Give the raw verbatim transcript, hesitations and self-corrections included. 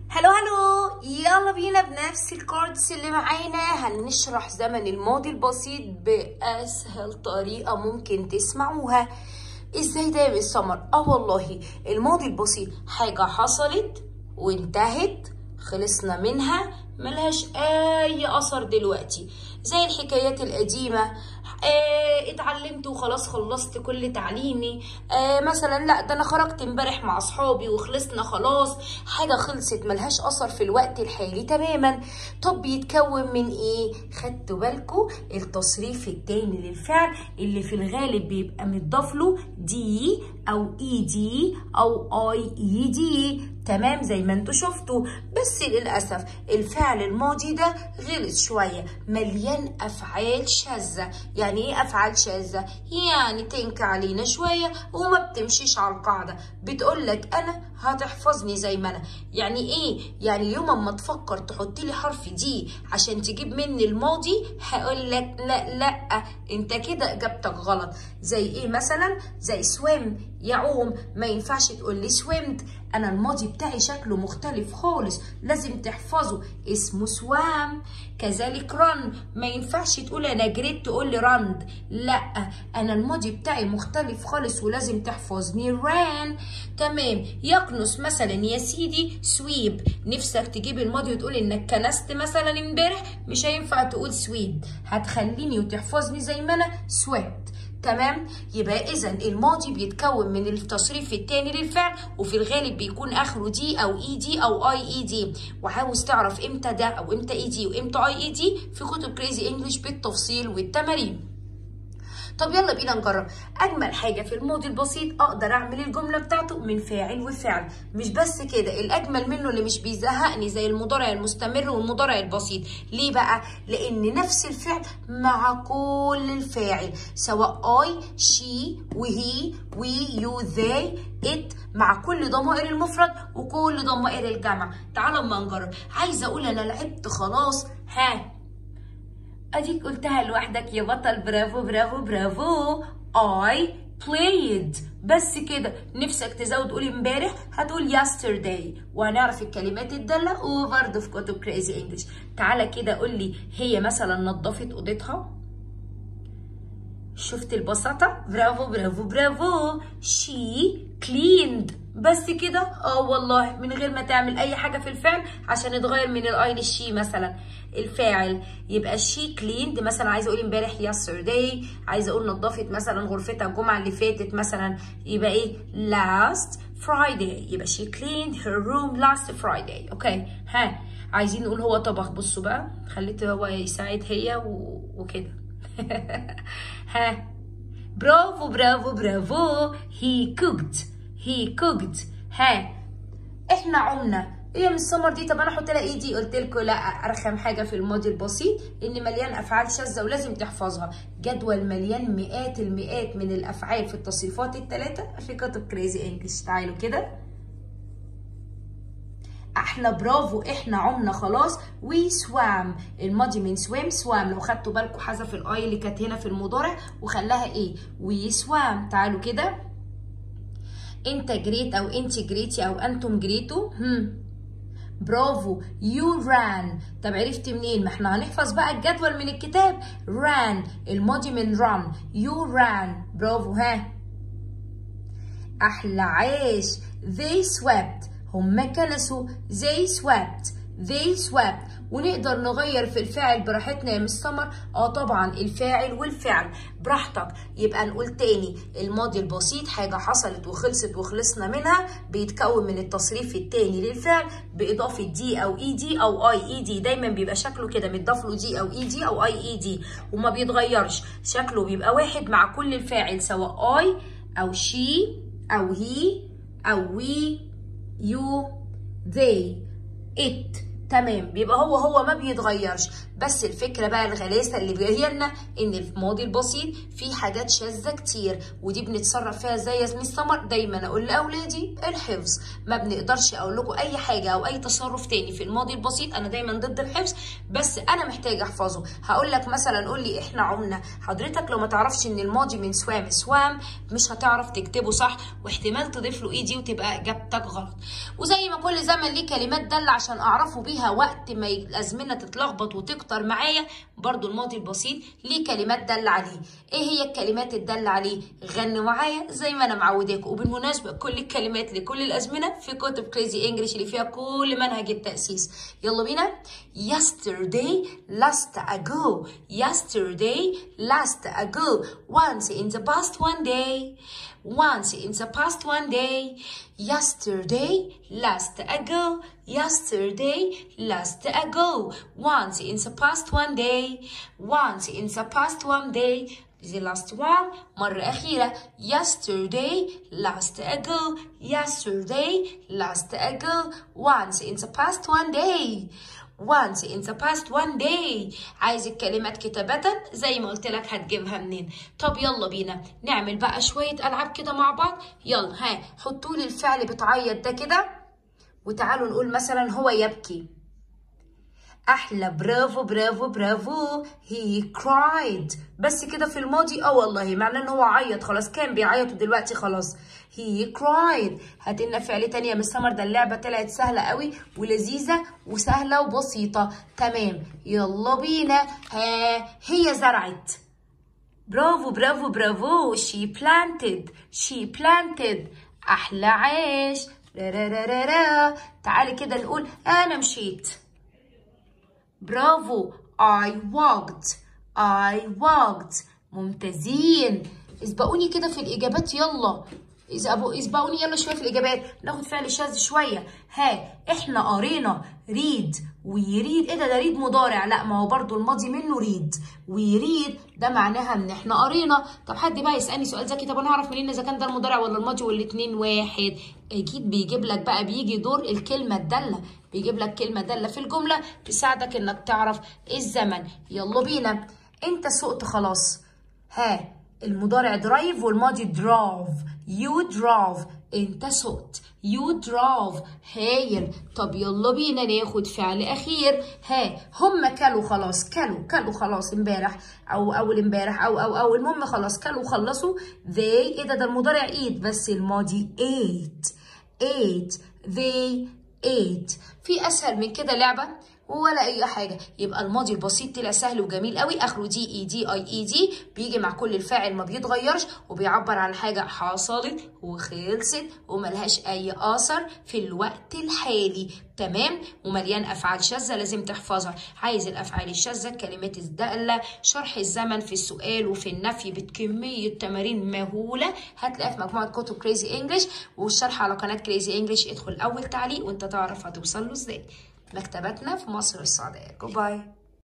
هلو هلو، يلا بينا بنفس الكاردز اللي معانا هنشرح زمن الماضي البسيط بأسهل طريقة ممكن تسمعوها. ازاي ده يا مس سمر؟ اه والله الماضي البسيط حاجة حصلت وانتهت خلصنا منها ملهاش اي اثر دلوقتي، زي الحكايات القديمة. آه اتعلمت وخلاص خلصت كل تعليمي. آه مثلا لا ده انا خرجت امبارح مع اصحابي وخلصنا خلاص، حاجة خلصت ملهاش اثر في الوقت الحالي تماما. طب بيتكون من ايه؟ خدتوا بالكوا التصريف التاني للفعل اللي في الغالب بيبقى متضاف له دي او اي دي او اي اي دي، تمام زي ما انتوا شفتوا. بس للاسف الفعل الماضي ده غلس شويه، مليان افعال شاذه. يعني ايه افعال شاذه؟ يعني تنكر علينا شويه وما بتمشيش على القاعده، بتقول لك انا هتحفظني زي ما انا. يعني ايه؟ يعني يوم اما تفكر تحط لي حرف دي عشان تجيب مني الماضي هقول لك لا لا انت كده اجابتك غلط. زي ايه مثلا؟ زي سويم يعوم، ما ينفعش تقول لي سويمت، انا الماضي بتاعي شكله مختلف خالص لازم تحفظه اسمه سوام. كذلك رن، ما ينفعش تقول انا جريت تقول لي رند، لا انا الماضي بتاعي مختلف خالص ولازم تحفظني ران. تمام. يكنس مثلا يا سيدي سويب، نفسك تجيب الماضي وتقول انك كنست مثلا امبارح، مش هينفع تقول سويب، هتخليني وتحفظني زي ما انا سويبت. تمام. يبقى اذا الماضي بيتكون من التصريف الثاني للفعل وفي الغالب بيكون اخره دي او اي دي او اي اي دي. وعاوز تعرف امتى ده او امتى اي دي وامتى اي اي دي في كتب كريزي انجلش بالتفصيل والتمارين. طب يلا بينا نجرب. اجمل حاجه في الماضي البسيط اقدر اعمل الجمله بتاعته من فاعل وفعل. مش بس كده، الاجمل منه اللي مش بيزهقني زي المضارع المستمر والمضارع البسيط. ليه بقى؟ لان نفس الفعل مع كل الفاعل، سواء اي شي وهي وي يو ذي ات، مع كل ضمائر المفرد وكل ضمائر الجمع. تعالوا اما نجرب. عايزه اقول انا لعبت خلاص، ها اديك قلتها لوحدك يا بطل. برافو برافو برافو. I played. بس كده. نفسك تزود تقول امبارح هتقول yesterday، وهنعرف الكلمات الدالة وبرضه في كتب كريزي انجلش. تعالى كده قول لي هي مثلا نظفت اوضتها. شفت البساطة؟ برافو برافو برافو. she cleaned. بس كده؟ اه والله من غير ما تعمل اي حاجة في الفعل عشان يتغير من الاي للشي. مثلا الفاعل يبقى she cleaned، مثلا عايزة اقول امبارح yesterday، عايزة اقول نظفت مثلا غرفتها الجمعة اللي فاتت مثلا، يبقى ايه last Friday، يبقى she cleaned her room last Friday. اوكي. ها عايزين نقول هو طبخ. بصوا بقى خليت هو يساعد هي و... وكده. ها برافو برافو برافو. he cooked he cooked. ها احنا عمنا ايه يا مس سمر دي؟ طب انا احط لها ايه دي؟ قلت لكم لا، ارخم حاجه في الماضي البسيط ان مليان افعال شاذه ولازم تحفظها. جدول مليان مئات المئات من الافعال في التصريفات الثلاثه في كتب كريزي انجلش. تعالوا كده. احلى برافو. احنا عمنا خلاص. وي سوام، الماضي من سويم سوام، لو خدتوا بالكم حذف الاي اللي كانت هنا في المضارع وخلاها ايه؟ وي سوام. تعالوا كده. انت جريت او انت جريتي او انتم جريتوا. هم برافو. يو ران. طب عرفت منين؟ ما احنا هنحفظ بقى الجدول من الكتاب. ران الماضي من ران، يو ران. برافو. ها احلى عيش. they swept، هم كنسوا. they swept they swept. ونقدر نغير في الفاعل براحتنا يا مس سمر؟ اه طبعا الفاعل والفعل براحتك. يبقى نقول تاني الماضي البسيط حاجه حصلت وخلصت وخلصنا منها، بيتكون من التصريف التاني للفعل باضافه دي او اي دي او اي اي دي. دايما بيبقى شكله كده متضاف له دي او اي دي او اي اي دي وما بيتغيرش، شكله بيبقى واحد مع كل الفاعل سواء اي او شي او هي او وي يو they it تمام، بيبقى هو هو ما بيتغيرش. بس الفكره بقى الغلاسه اللي جايه لنا ان في الماضي البسيط في حاجات شاذه كتير، ودي بنتصرف فيها ازاي يا ميس سمر؟ دايما اقول لاولادي الحفظ. ما بنقدرش اقول لكم اي حاجه او اي تصرف تاني في الماضي البسيط، انا دايما ضد الحفظ، بس انا محتاجه احفظه. هقول لك مثلا قول لي احنا عمنا، حضرتك لو ما تعرفش ان الماضي من سوام سوام مش هتعرف تكتبه صح، واحتمال تضيف له اي دي وتبقى اجابتك غلط. وزي ما كل زمن ليه كلمات داله عشان اعرفه بيها وقت ما الازمنه تتلخبط وتكتر معايا، برضو الماضي البسيط ليه كلمات داله عليه. ايه هي الكلمات الداله عليه؟ غنوا معايا زي ما انا معوداكم. وبالمناسبه كل الكلمات لكل الازمنه في كتب كريزي انجلش اللي فيها كل منهج التاسيس. يلا بينا. yesterday last ago yesterday last ago once in the past one day once in the past one day yesterday last ago yesterday last ago once in the past one day once in the past one day the last one مرة أخيرة. yesterday last ago yesterday last ago once in the past one day once in the past one day. عايز الكلمات كتابة زي ما قلت لك هتجيبها منين. طب يلا بينا نعمل بقى شوية ألعاب كده مع بعض. يلا ها حطوا لي الفعل بتعيط ده كده، وتعالوا نقول مثلا هو يبكي. احلى، برافو برافو برافو. he cried. بس كده في الماضي اه والله معناه ان هو عيط خلاص، كان بيعيط ودلوقتي خلاص he cried. هات لنا فعل تاني يا مس سمر، ده اللعبه طلعت سهله قوي ولذيذه وسهله وبسيطه. تمام يلا بينا. ها هي زرعت. برافو برافو برافو. she planted she planted. احلى عيش. را را را را را. تعالي كده نقول انا مشيت. برافو. I walked I walked. ممتازين. اسبقوني كده في الإجابات يلا. اسبقوني يلا شوية في الإجابات. ناخد فعل شاذ شوية. ها احنا قرينا read ويريد. ايه ده؟ ده ريد مضارع. لا ما هو برضو الماضي منه ريد، ويريد ده معناها ان احنا قرينا. طب حد بقى يسألني سؤال ذكي، طب انا اعرف منين اذا كان ده المضارع ولا الماضي والاتنين واحد؟ اكيد بيجيب لك بقى، بيجي دور الكلمة الدالة، بيجيب لك كلمة دالة في الجملة تساعدك انك تعرف الزمن. يلا بينا. انت سقت خلاص. ها المضارع درايف والماضي دراف. يو دراف. انت سقت. يو دراف. هايل. طب يلا بينا ناخد فعل اخير. ها هم كلوا خلاص. كلوا كلوا خلاص امبارح او اول امبارح او او او المهم خلاص كلوا خلصوا. they. ايه ده؟ ده المضارع eat بس الماضي ate ate. they ate. في اسهل من كده لعبه ولا اي حاجه. يبقى الماضي البسيط طلع سهل وجميل قوي، اخره دي اي دي اي اي دي، بيجي مع كل الفاعل ما بيتغيرش، وبيعبر عن حاجه حصلت وخلصت وملهاش اي اثر في الوقت الحالي. تمام. ومليان افعال شاذه لازم تحفظها. عايز الافعال الشاذه، الكلمات الداله، شرح الزمن في السؤال وفي النفي بكميه تمارين مهوله هتلاقيها في مجموعه كتب كريزي انجلش، والشرح على قناه كريزي انجلش. ادخل اول تعليق وانت تعرف هتوصل له ازاي. مكتبتنا في مصر السعودية. جود باي.